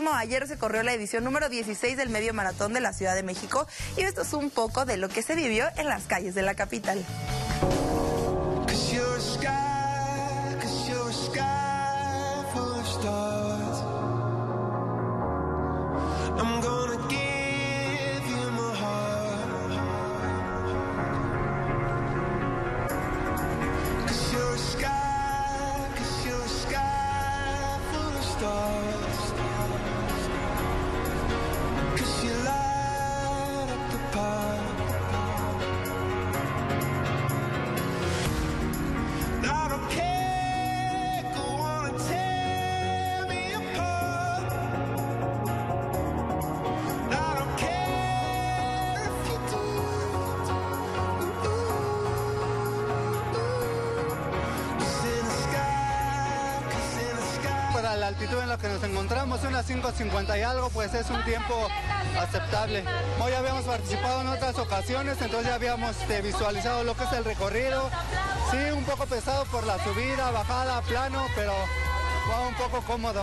mismo, ayer se corrió la edición número 16 del Medio Maratón de la Ciudad de México y esto es un poco de lo que se vivió en las calles de la capital. Para la altitud en la que nos encontramos, unas 5:50 y algo, pues es un tiempo aceptable. Hoy habíamos participado en otras ocasiones, entonces ya habíamos visualizado lo que es el recorrido. Sí, un poco pesado por la subida, bajada, plano, pero va un poco cómodo.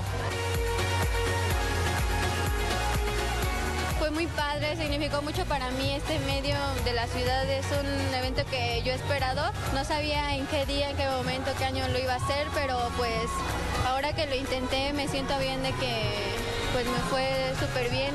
Fue muy padre, significó mucho para mí este medio de la ciudad, es un evento que yo he esperado. No sabía en qué día, en qué momento, qué año lo iba a hacer, pero pues ahora que lo intenté me siento bien de que pues me fue súper bien.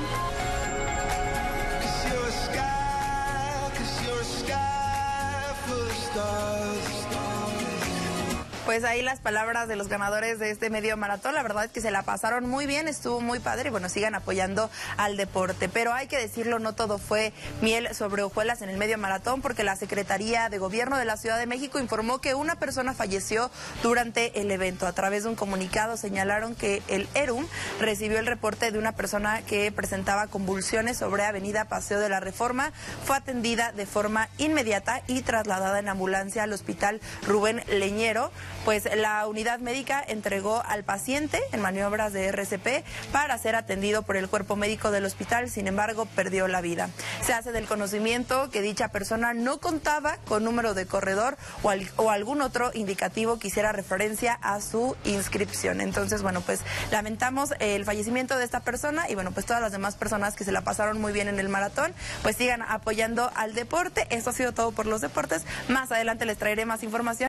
Pues ahí las palabras de los ganadores de este medio maratón, la verdad es que se la pasaron muy bien, estuvo muy padre y bueno, sigan apoyando al deporte. Pero hay que decirlo, no todo fue miel sobre hojuelas en el medio maratón, porque la Secretaría de Gobierno de la Ciudad de México informó que una persona falleció durante el evento. A través de un comunicado señalaron que el ERUM recibió el reporte de una persona que presentaba convulsiones sobre Avenida Paseo de la Reforma, fue atendida de forma inmediata y trasladada en ambulancia al Hospital Rubén Leñero. Pues la unidad médica entregó al paciente en maniobras de RCP para ser atendido por el cuerpo médico del hospital, sin embargo perdió la vida. Se hace del conocimiento que dicha persona no contaba con número de corredor o algún otro indicativo que hiciera referencia a su inscripción. Entonces, bueno, pues lamentamos el fallecimiento de esta persona y bueno, pues todas las demás personas que se la pasaron muy bien en el maratón, pues sigan apoyando al deporte. Esto ha sido todo por los deportes. Más adelante les traeré más información.